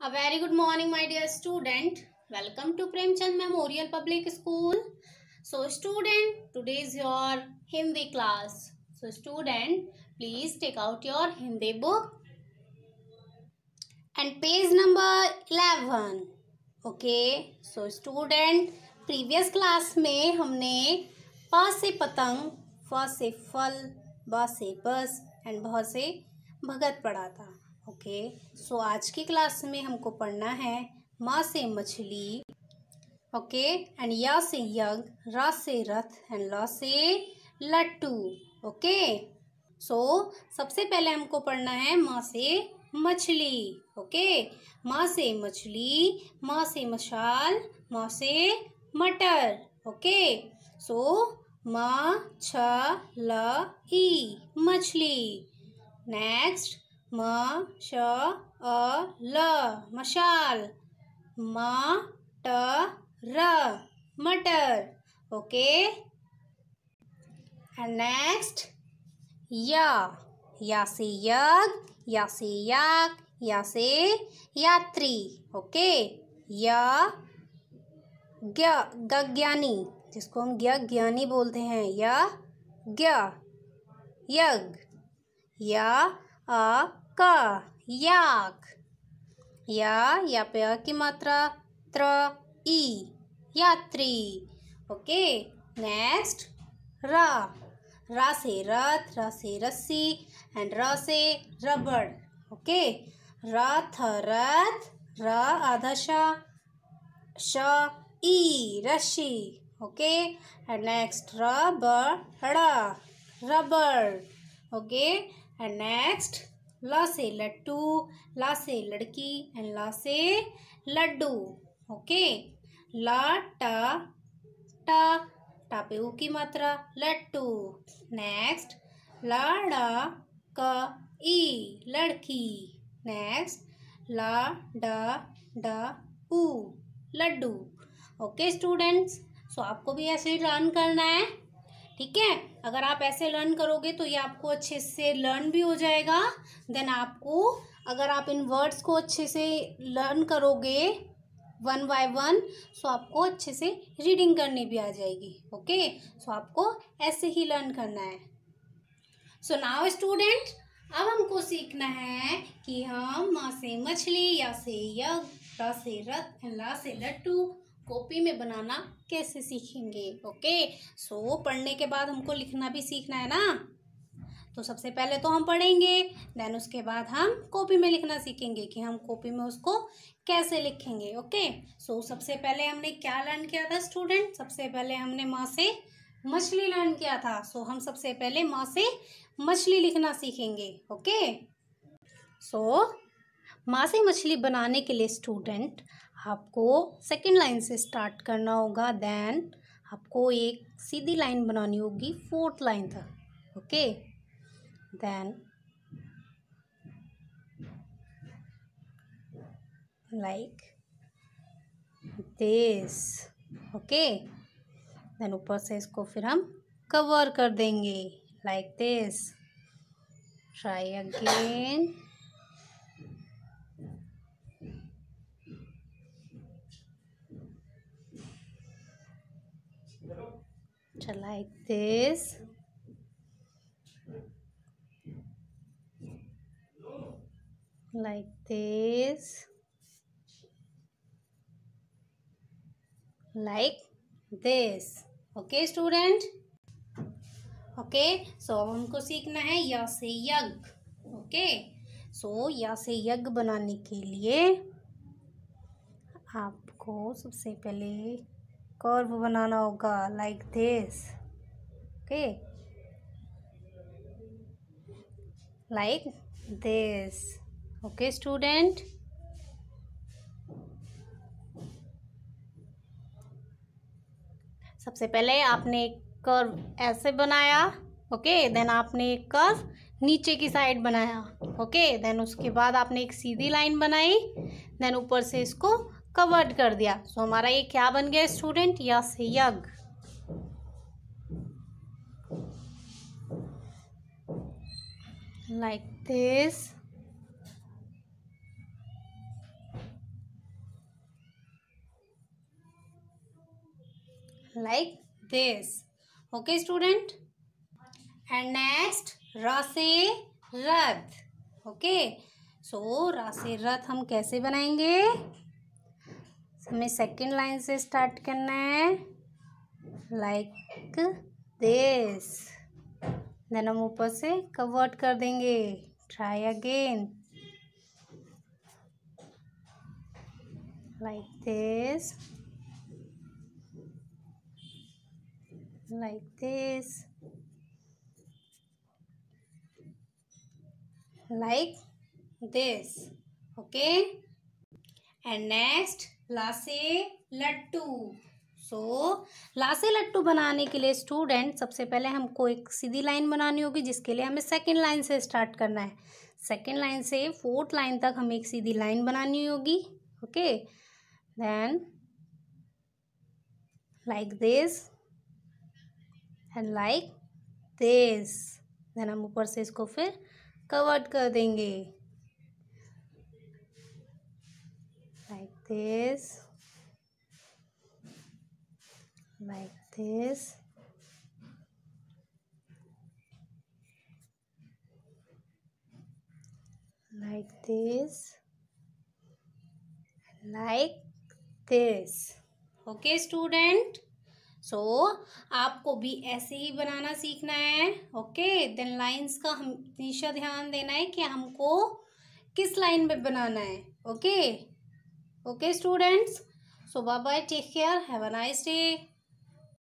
A very good morning, my dear student. Welcome to Premchand Memorial Public School. So, student, today is your Hindi class. So, student, please take out your Hindi book and page number 11. Okay. So, student, previous class में हमने प से पतंग, फ से फल, ब से बस एंड भ से भगत पढ़ा था. ओके सो आज की क्लास में हमको पढ़ना है म से मछली, ओके एंड य से यज्ञ, र से रथ एंड ल से लट्टू. ओके सो सबसे पहले हमको पढ़ना है म से मछली. ओके म से मछली, म से मशाल, म से मटर. ओके सो म छ ल ई मछली. नेक्स्ट म श अ ल मशाल, म ट र मटर. ओके एंड नेक्स्ट या से यज्ञ, या से याक, या से यात्री. ओके गज्ञानी, जिसको हम ज्ञानी बोलते हैं, यज्ञ. याक, या पे अ की मात्रा, त्र ई यात्री. ओके नेक्स्ट रा से रथ, र से रस्सी एंड र से रबड़. ओके रथ र आधा श ई रस्सी. ओके एंड नेक्स्ट रबड़. ओके एंड नेक्स्ट ल से लट्टू, ला से लड़की एंड ला से लड्डू. ओके टा पे ऊ की मात्रा, लट्टू. नेक्स्ट लड़की. नेक्स्ट ऊ लड्डू. ओके स्टूडेंट्स, सो आपको भी ऐसे ही लर्न करना है. ठीक है, अगर आप ऐसे लर्न करोगे तो ये आपको अच्छे से लर्न भी हो जाएगा. देन आपको, अगर आप इन वर्ड्स को अच्छे से लर्न करोगे वन बाय वन, सो आपको अच्छे से रीडिंग करनी भी आ जाएगी. ओके सो आपको ऐसे ही लर्न करना है. सो नाउ स्टूडेंट, अब हमको सीखना है कि हम म से मछली, या से यज्ञ, र से रथ एंड ला से लट्टू कॉपी में बनाना कैसे सीखेंगे. ओके सो पढ़ने के बाद हमको लिखना भी सीखना है ना. तो सबसे पहले तो हम पढ़ेंगे, देन उसके बाद हम कॉपी में लिखना सीखेंगे कि हम कॉपी में उसको कैसे लिखेंगे. ओके सो सबसे पहले हमने क्या लर्न किया था स्टूडेंट? सबसे पहले हमने म से मछली लर्न किया था. सो हम सबसे पहले म से मछली लिखना सीखेंगे. ओके सो म से मछली बनाने के लिए स्टूडेंट आपको सेकेंड लाइन से स्टार्ट करना होगा. देन आपको एक सीधी लाइन बनानी होगी फोर्थ लाइन तक. Okay then like this. Okay then ऊपर से इसको फिर हम कवर कर देंगे like this. Try again. like this. Like this. Like this. Okay student. Okay so अब हमको सीखना है या से यज्ञ. ओके सो या से यज्ञ बनाने के लिए आपको सबसे पहले कर्व बनाना होगा like this. Okay like this. Okay student, सबसे पहले आपने एक कर्व ऐसे बनाया. ओके देन आपने एक कर्व नीचे की साइड बनाया. ओके देन उसके बाद आपने एक सीधी लाइन बनाई. देन ऊपर से इसको कवर्ड कर दिया. सो हमारा ये क्या बन गया स्टूडेंट? या से यज्ञ. Like this. like this. Okay, student. And next, र से रथ. Okay. So र से रथ हम कैसे बनाएंगे? हमें सेकेंड लाइन से स्टार्ट करना है, like this. देन हम ऊपर से कवर्ट कर देंगे. Try again, like this, like this, like this. Okay. And next, ला से लट्टू. सो ला से लट्टू बनाने के लिए स्टूडेंट सबसे पहले हमको एक सीधी लाइन बनानी होगी, जिसके लिए हमें सेकेंड लाइन से स्टार्ट करना है. सेकेंड लाइन से फोर्थ लाइन तक हमें एक सीधी लाइन बनानी होगी. Okay. Then like this and like this. Then हम ऊपर से इसको फिर कवर्ड कर देंगे, like this, like this, like this, like this. Okay, student. So आपको भी ऐसे ही बनाना सीखना है. ओके. देन लाइंस का हमेशा ध्यान देना है कि हमको किस लाइन में बनाना है. Okay. Okay, students. So bye bye. Take care. Have a nice day.